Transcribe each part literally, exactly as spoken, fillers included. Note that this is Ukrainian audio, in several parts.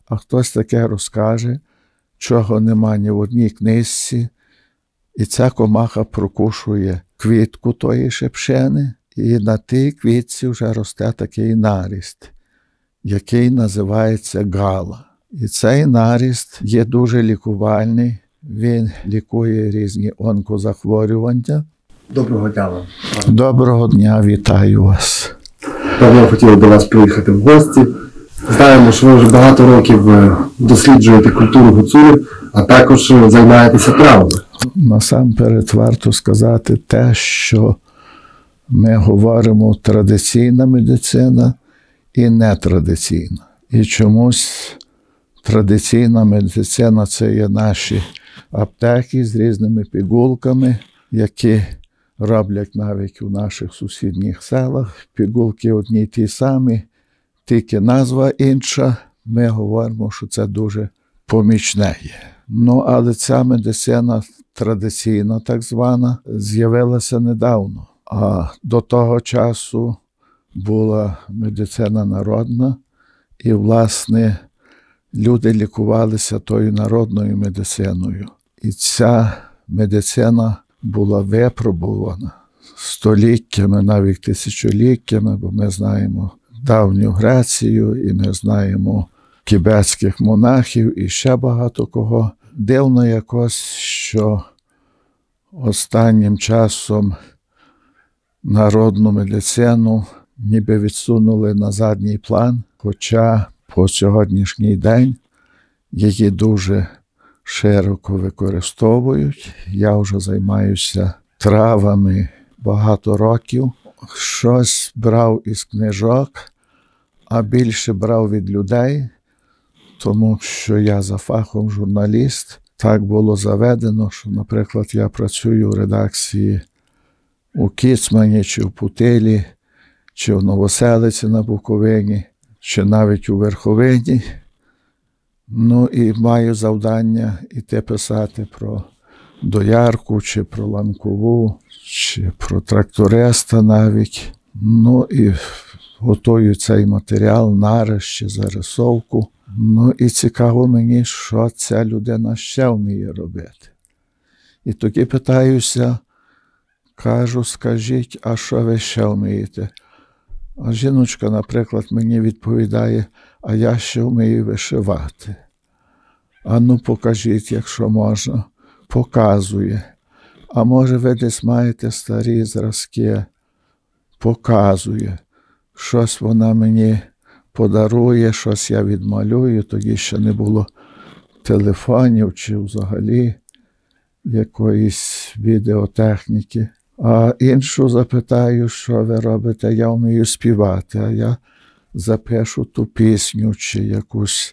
а хтось таке розкаже, чого нема ні в одній книжці, і ця комаха прокушує квітку тої шипшини, і на тій квітці вже росте такий наріст, який називається гала. І цей наріст є дуже лікувальний, він лікує різні онкозахворювання. Доброго дня вам. Доброго дня, вітаю вас. Давно хотіли до вас приїхати в гості. Знаємо, що ви вже багато років досліджуєте культуру гуцулів, а також займаєтеся травами. Насамперед варто сказати те, що ми говоримо традиційна медицина і нетрадиційна. І чомусь традиційна медицина – це є наші аптеки з різними пігулками, які роблять навіть у наших сусідніх селах. Пігулки одні й ті самі, тільки назва інша. Ми говоримо, що це дуже помічне є. Ну, але ця медицина традиційна, так звана, з'явилася недавно. А до того часу була медицина народна, і, власне, люди лікувалися тою народною медициною. І ця медицина була випробувана століттями, навіть тисячоліттями, бо ми знаємо давню Грецію, і ми знаємо тибетських монахів і ще багато кого. Дивно якось, що останнім часом народну медицину ніби відсунули на задній план, хоча по сьогоднішній день її дуже широко використовують. Я вже займаюся травами багато років. Щось брав із книжок, а більше брав від людей, тому що я за фахом журналіст. Так було заведено, що, наприклад, я працюю в редакції у Кіцмані, чи в Путилі, чи в Новоселиці на Буковині, чи навіть у Верховині. Ну і маю завдання іти писати про доярку, чи про ланкову, чи про тракториста навіть. Ну і готую цей матеріал, нарис чи зарисовку. Ну і цікаво мені, що ця людина ще вміє робити. І тоді питаюся, кажу, скажіть, а що ви ще вмієте? А жіночка, наприклад, мені відповідає, а я ще вмію вишивати. А ну покажіть, якщо можна. Показує. А може ви десь маєте старі зразки? Показує. Щось вона мені подарує, щось я відмалюю, тоді ще не було телефонів чи взагалі якоїсь відеотехніки. А іншу запитаю, що ви робите, я вмію співати, а я запишу ту пісню чи якусь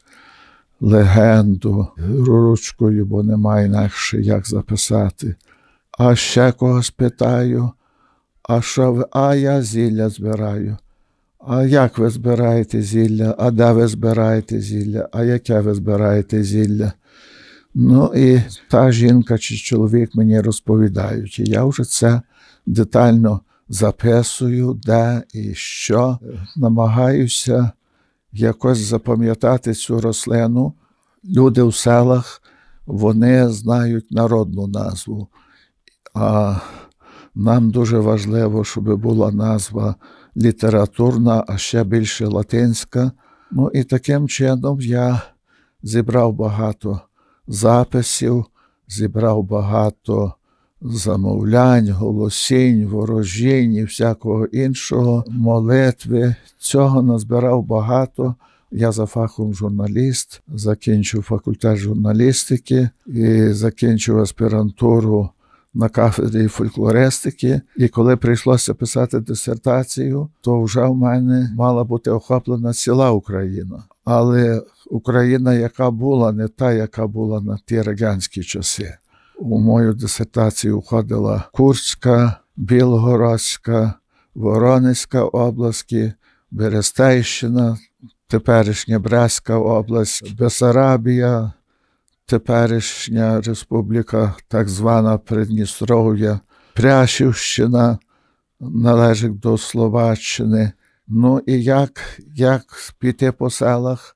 легенду ручкою, бо немає інакше як записати. А ще когось питаю, а що ви, а я зілля збираю. А як ви збираєте зілля, а де ви збираєте зілля, а яке ви збираєте зілля? Ну і та жінка чи чоловік мені розповідають, і я вже це детально записую, де і що. Намагаюся якось запам'ятати цю рослину. Люди в селах, вони знають народну назву, а нам дуже важливо, щоб була назва літературна, а ще більше латинська. Ну і таким чином я зібрав багато записів, зібрав багато замовлянь, голосінь, ворожінь і всякого іншого, молитви. Цього назбирав багато. Я за фахом журналіст, закінчив факультет журналістики і закінчив аспірантуру на кафедрі фольклористики. І коли прийшлося писати дисертацію, то вже в мене мала бути охоплена ціла Україна. Але Україна, яка була, не та, яка була на ті радянські часи. У мою дисертацію входила Курська, Білгородська, Воронезька області, Берестейщина, теперішня Брестська область, Бессарабія, теперішня республіка, так звана Придністров'я, Пряшівщина, належить до Словаччини. Ну і як, як піти по селах,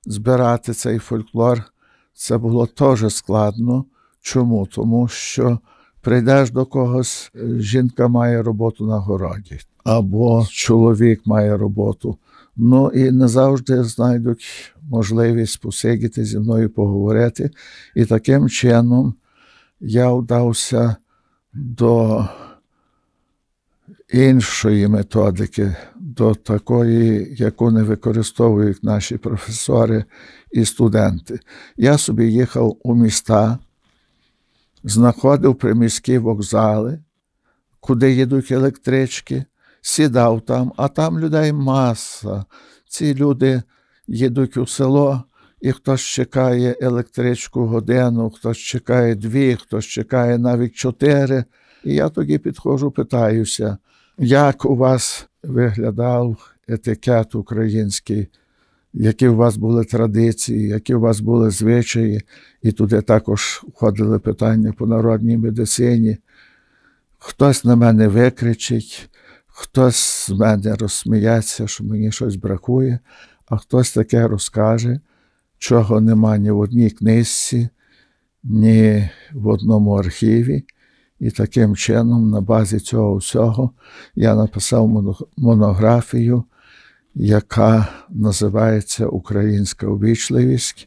збирати цей фольклор, це було теж складно. Чому? Тому що прийдеш до когось, жінка має роботу на городі, або чоловік має роботу. Ну і не завжди знайдуть можливість посидіти зі мною поговорити. І таким чином я вдався до іншої методики, до такої, яку не використовують наші професори і студенти. Я собі їхав у міста, знаходив приміські вокзали, куди їдуть електрички, сідав там, а там людей маса. Ці люди їдуть у село, і хтось чекає електричку годину, хтось чекає дві, хтось чекає навіть чотири. І я тоді підходжу, питаюся, як у вас виглядав етикет український, які у вас були традиції, які у вас були звичаї. І туди також входили питання по народній медицині. Хтось на мене викричить, хтось з мене розсміється, що мені щось бракує, а хтось таке розкаже, чого нема ні в одній книжці, ні в одному архіві. І таким чином, на базі цього всього, я написав монографію, яка називається «Українська увічливість».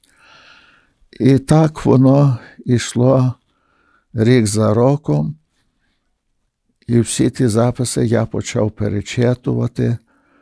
І так воно йшло рік за роком. І всі ті записи я почав перечитувати,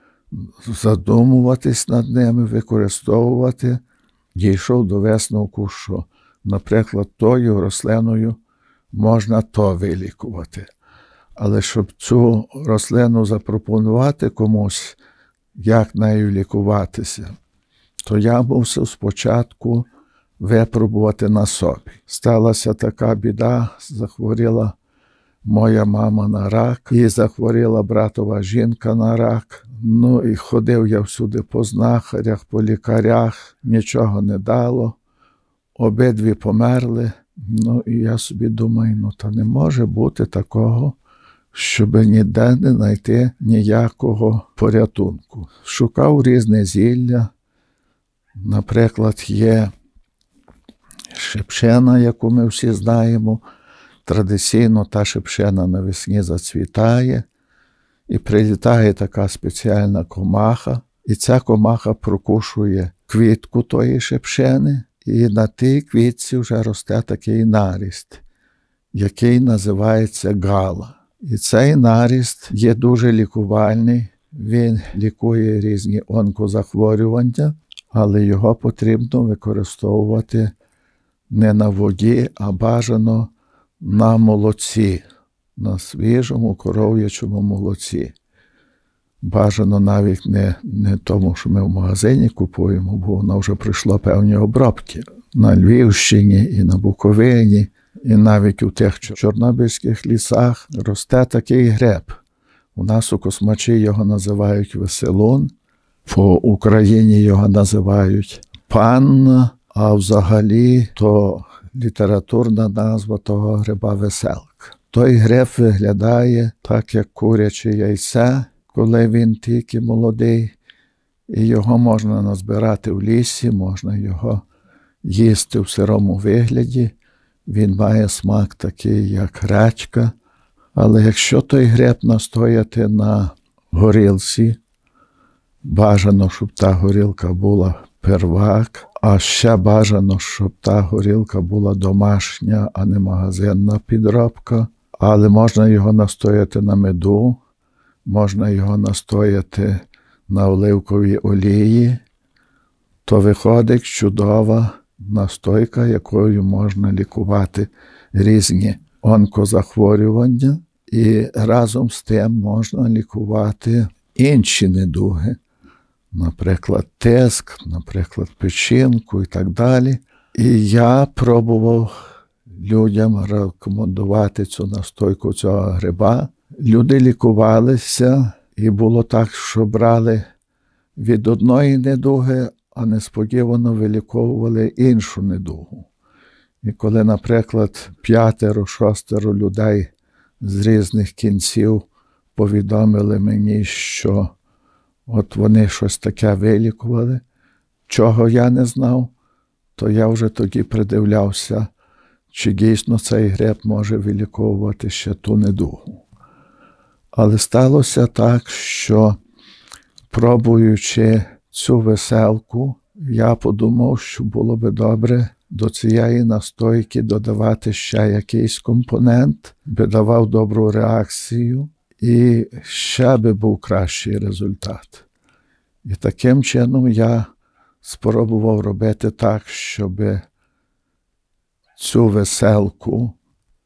задумуватись над ними, використовувати. Дійшов до висновку, що, наприклад, тою рослиною можна то вилікувати. Але щоб цю рослину запропонувати комусь, як нею лікуватися, то я мусив спочатку випробувати на собі. Сталася така біда, захворіла моя мама на рак, і захворіла братова жінка на рак. Ну і ходив я всюди по знахарях, по лікарях, нічого не дало. Обидві померли. Ну і я собі думаю, ну та не може бути такого, щоб ніде не знайти ніякого порятунку. Шукав різне зілля. Наприклад, є шипшина, яку ми всі знаємо. Традиційно та шипшина навесні зацвітає, і прилітає така спеціальна комаха, і ця комаха прокушує квітку тої шипшини, і на тій квітці вже росте такий наріст, який називається гала. І цей наріст є дуже лікувальний, він лікує різні онкозахворювання, але його потрібно використовувати не на воді, а бажано на молоці, на свіжому коров'ячому молоці. Бажано навіть не, не тому, що ми в магазині купуємо, бо воно вже пройшло певні обробки. На Львівщині і на Буковині, і навіть у тих чорнобильських лісах росте такий гриб. У нас у Космачі його називають веселун, по Україні його називають панна, а взагалі то літературна назва того гриба веселка. Той гриб виглядає так, як куряче яйце, коли він тільки молодий, і його можна назбирати в лісі, можна його їсти в сирому вигляді. Він має смак такий, як гречка. Але якщо той гриб настояти на горілці, бажано, щоб та горілка була первак, а ще бажано, щоб та горілка була домашня, а не магазинна підробка. Але можна його настояти на меду, можна його настояти на оливковій олії, то виходить чудова настойка, якою можна лікувати різні онкозахворювання, і разом з тим можна лікувати інші недуги, наприклад, тиск, наприклад, печінку і так далі. І я пробував людям рекомендувати цю настойку цього гриба. Люди лікувалися, і було так, що брали від одної недуги, а несподівано виліковували іншу недугу. І коли, наприклад, п'ятеро-шостеро людей з різних кінців повідомили мені, що от вони щось таке вилікували, чого я не знав, то я вже тоді придивлявся, чи дійсно цей гриб може виліковувати ще ту недугу. Але сталося так, що, пробуючи цю веселку, я подумав, що було би добре до цієї настойки додавати ще якийсь компонент, би давав добру реакцію, і ще би був кращий результат. І таким чином я спробував робити так, щоб цю веселку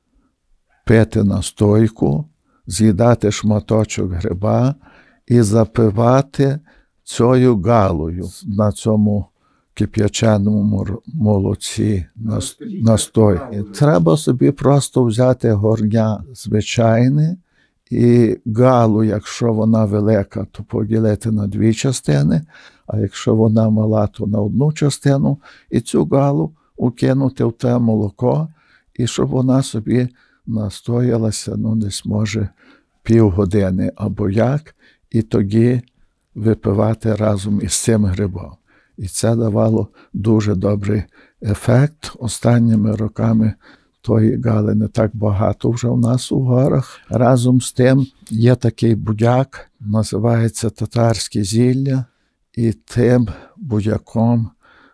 пити настойку, з'їдати шматочок гриба і запивати цією галою на цьому кип'яченому молоці настойки. Треба собі просто взяти горня звичайне і галу, якщо вона велика, то поділити на дві частини, а якщо вона мала, то на одну частину, і цю галу укинути в те молоко, і щоб вона собі настоялася, ну, десь, може, півгодини або як, і тоді випивати разом із цим грибом. І це давало дуже добрий ефект. Останніми роками тої гали не так багато вже у нас у горах. Разом з тим є такий будяк, називається татарське зілля, і тим будяком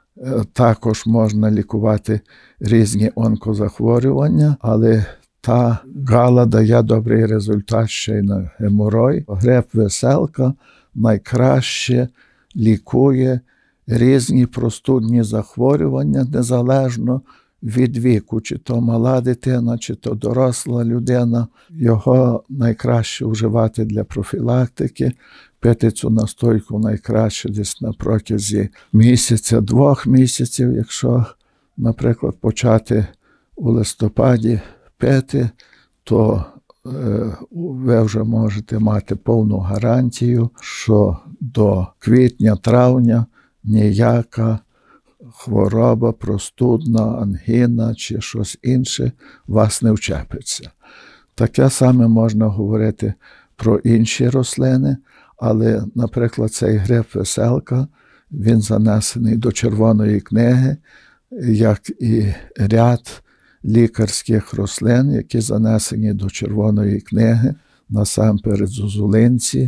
також можна лікувати різні онкозахворювання, але та гала дає добрий результат ще й на геморой. Гриб веселка найкраще лікує різні простудні захворювання, незалежно від віку, чи то мала дитина, чи то доросла людина. Його найкраще вживати для профілактики. Пити цю настойку найкраще десь на протязі місяця, двох місяців. Якщо, наприклад, почати у листопаді пити, то е, ви вже можете мати повну гарантію, що до квітня-травня ніяка хвороба, простудна, ангіна чи щось інше вас не вчепиться. Таке саме можна говорити про інші рослини, але, наприклад, цей гриб веселка, він занесений до Червоної книги, як і ряд лікарських рослин, які занесені до Червоної книги, насамперед зозулинці,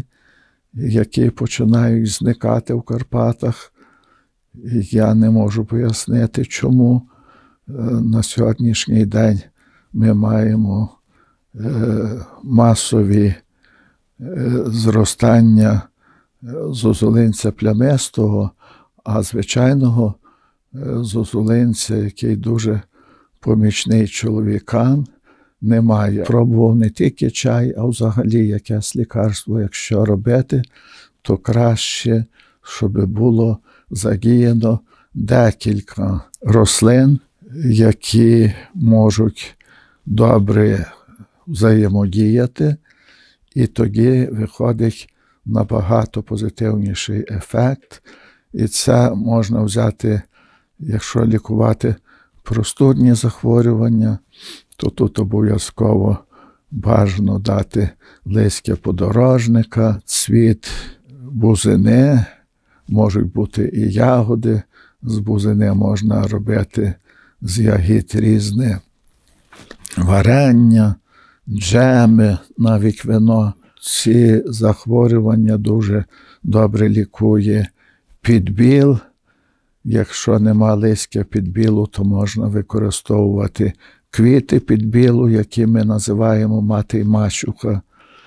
які починають зникати в Карпатах. Я не можу пояснити, чому на сьогоднішній день ми маємо масові зростання зозулинця плямистого, а звичайного зозулинця, який дуже помічний чоловікам, немає. Пробував не тільки чай, а взагалі якесь лікарство, якщо робити, то краще, щоб було задіяно декілька рослин, які можуть добре взаємодіяти, і тоді виходить набагато позитивніший ефект. І це можна взяти, якщо лікувати простудні захворювання, то тут обов'язково бажано дати листя подорожника, цвіт бузини, можуть бути і ягоди. З бузини можна робити з ягід різне варення, джеми, навіть вино. Ці захворювання дуже добре лікує підбіл. Якщо нема листя підбілу, то можна використовувати квіти підбілу, які ми називаємо мати й мачуха.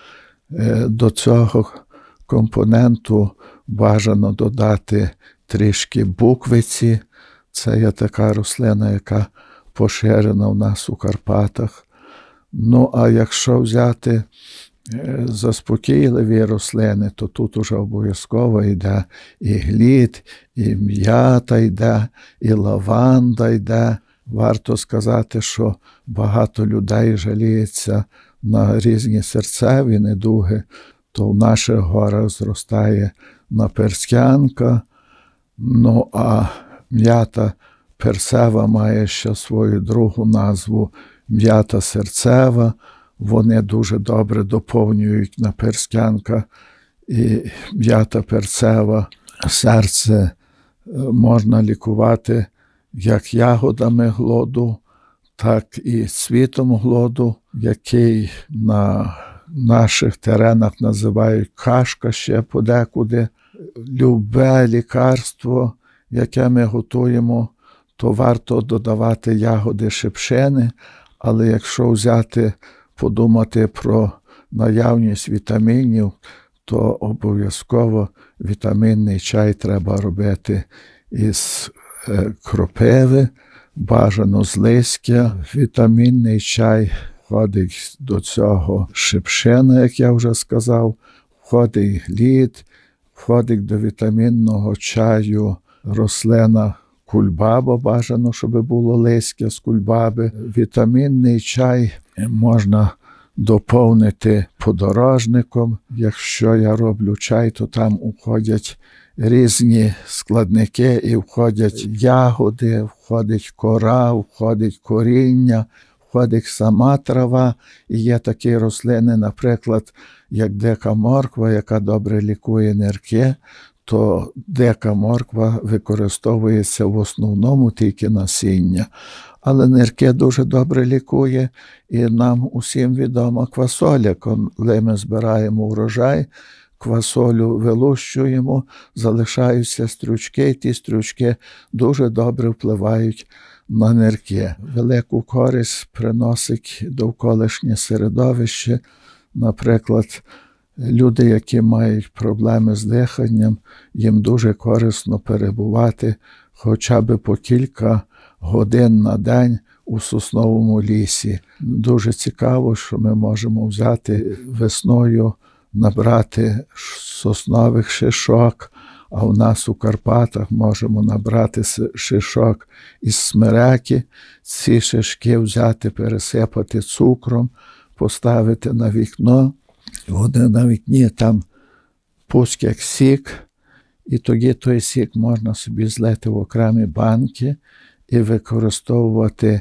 До цього компоненту бажано додати трішки буквиці. Це є така рослина, яка поширена в нас у Карпатах. Ну, а якщо взяти заспокійливі рослини, то тут уже обов'язково йде і глід, і м'ята йде, і лаванда йде. Варто сказати, що багато людей жаліється на різні серцеві недуги, то в наших горах зростає наперстянка. Ну, а м'ята персева має ще свою другу назву м'ята серцева. Вони дуже добре доповнюють наперстянка і м'ята перцева серце можна лікувати як ягодами глоду, так і цвітом глоду, який на наших теренах називають кашка ще подекуди. Любе лікарство, яке ми готуємо, то варто додавати ягоди шипшини, але якщо взяти, подумати про наявність вітамінів, то обов'язково вітамінний чай треба робити із кропиви, бажано з листя. Вітамінний чай входить до цього шипшина, як я вже сказав, входить глід, входить до вітамінного чаю рослина кульбаба, бажано, щоб було листя з кульбаби. Вітамінний чай можна доповнити подорожником. Якщо я роблю чай, то там входять різні складники і входять ягоди, входить кора, входить коріння, входить сама трава. І є такі рослини, наприклад, як дика морква, яка добре лікує нирки, то дика морква використовується в основному тільки насіння. Але нирки дуже добре лікує, і нам усім відома квасоля. Коли ми збираємо урожай, квасолю вилущуємо, залишаються стручки, і ті стручки дуже добре впливають на нирки. Велику користь приносить довколишнє середовище. Наприклад, люди, які мають проблеми з диханням, їм дуже корисно перебувати хоча б по кілька годин на день у сосновому лісі. Дуже цікаво, що ми можемо взяти весною, набрати соснових шишок, а у нас у Карпатах можемо набрати шишок із смереки, ці шишки взяти, пересипати цукром, поставити на вікно, вони на вікні там пусть як сік, і тоді той сік можна собі злити в окремі банки і використовувати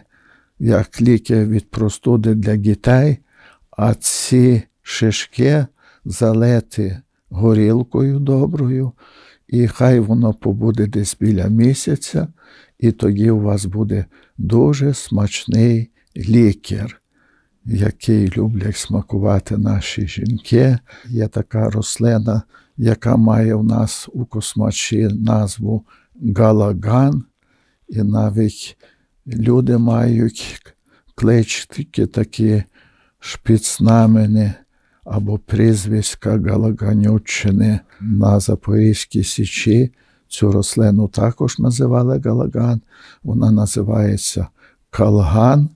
як ліки від простуди для дітей, а ці шишки залити горілкою доброю, і хай воно побуде десь біля місяця, і тоді у вас буде дуже смачний лікер, який люблять смакувати наші жінки. Є така рослина, яка має у нас у космачі назву галаган, і навіть люди мають клички такі шпіцнамени або прізвиська Галаганюччини. На Запорізькій Січі цю рослину також називали галаган. Вона називається калган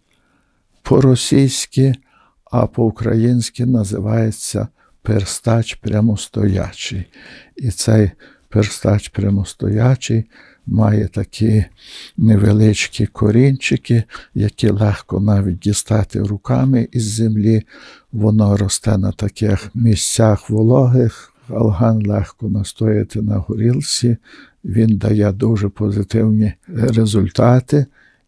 по-російськи, а по-українськи називається перстач прямостоячий. І цей перстач прямостоячий має такі невеличкі корінчики, які легко навіть дістати руками із землі. Воно росте на таких місцях вологих. Калган легко настояти на горілці. Він дає дуже позитивні результати.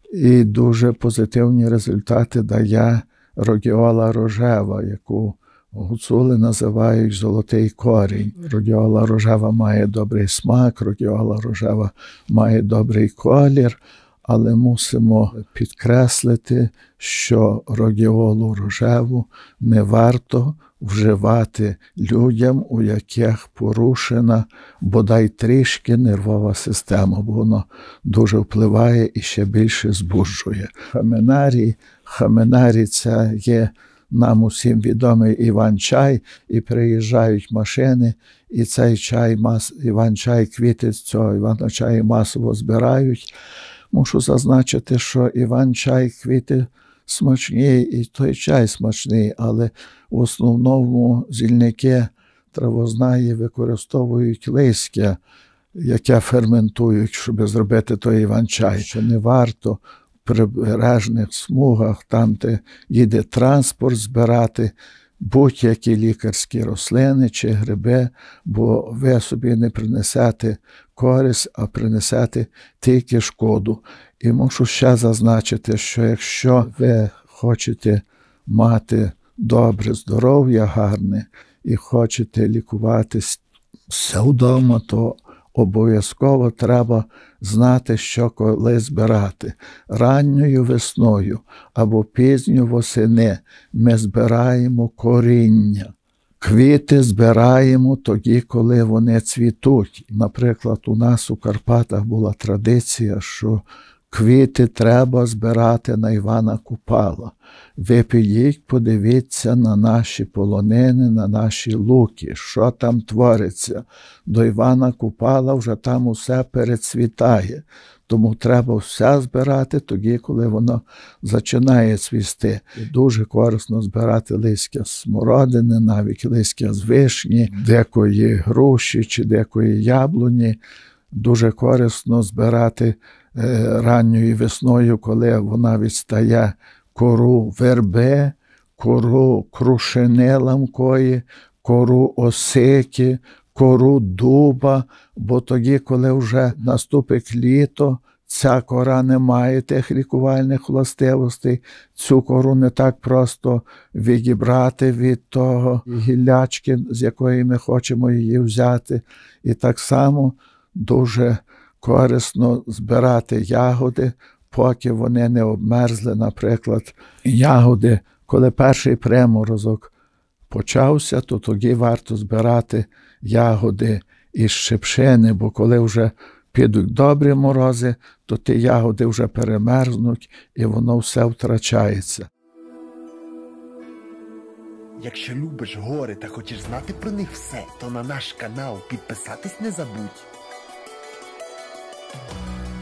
І дуже позитивні результати дає радіола рожева, яку гуцули називають золотий корінь. Радіола рожева має добрий смак, радіола рожева має добрий колір, але мусимо підкреслити, що радіолу рожеву не варто вживати людям, у яких порушена бодай трішки нервова система, бо воно дуже впливає і ще більше збуджує. Хаменарій, хаменарій – це є нам усім відомий Іван-чай, і приїжджають машини, і цей чай, Іван-чай, квіти з цього Івана-чаю масово збирають. Мушу зазначити, що Іван-чай, квіти смачні, і той чай смачний, але в основному зільники травознаї використовують листя, яке ферментують, щоб зробити той Іван-чай. Що не варто в прибережних смугах, там, де їде транспорт, збирати будь-які лікарські рослини чи гриби, бо ви собі не принесете користь, а принесете тільки шкоду. І мушу ще зазначити, що якщо ви хочете мати добре здоров'я гарне і хочете лікуватися вдома, то обов'язково треба знати, що коли збирати. Ранньою весною або пізньою восени ми збираємо коріння. Квіти збираємо тоді, коли вони цвітуть. Наприклад, у нас у Карпатах була традиція, що квіти треба збирати на Івана Купала. Ви підіть, подивіться на наші полонини, на наші луки, що там твориться. До Івана Купала вже там усе перецвітає. Тому треба все збирати тоді, коли воно починає цвісти. І дуже корисно збирати листя смородини, навіть листя з вишні, декої груші чи декої яблуні. Дуже корисно збирати е, ранньою весною, коли вона відстає кору верби, кору крушини ламкої, кору осики, кору дуба, бо тоді, коли вже наступить літо, ця кора не має тих лікувальних властивостей, цю кору не так просто відібрати від того гіллячки, з якої ми хочемо її взяти. І так само дуже корисно збирати ягоди, поки вони не обмерзли. Наприклад, ягоди, коли перший приморозок почався, то тоді варто збирати ягоди із шипшини, бо коли вже підуть добрі морози, то ті ягоди вже перемерзнуть і воно все втрачається. Якщо любиш гори та хочеш знати про них все, то на наш канал підписатись не забудь.